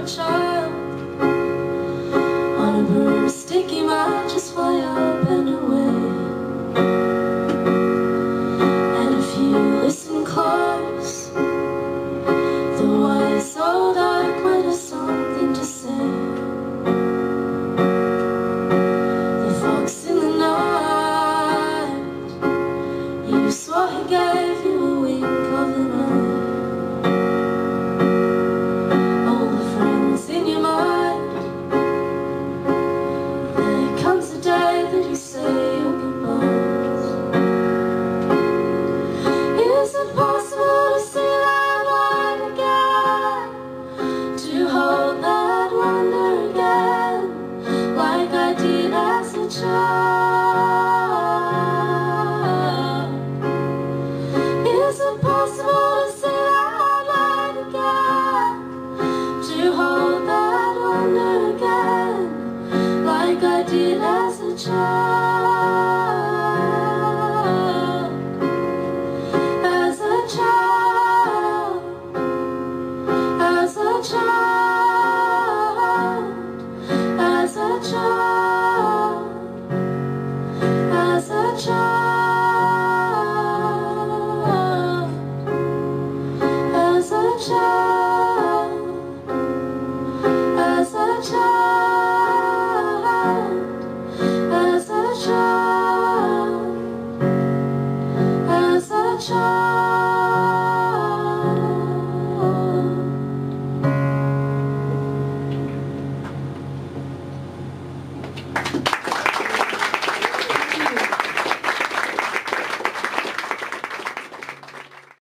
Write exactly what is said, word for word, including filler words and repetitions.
a child. On a broomstick you might just fly up and away. And if you listen close, the wise old oak might have something to say. The fox in the night, you swore he gave you a wink of the night. All the friends in your mind, there comes a day that you say your goodbyes. Is it possible to see that light again, to hold that wonder again, like I did as a child? Is it possible to see that light again, to hold that wonder again, like I did as a child? As a child, as a child, as a child, as a child, as a child, as a child.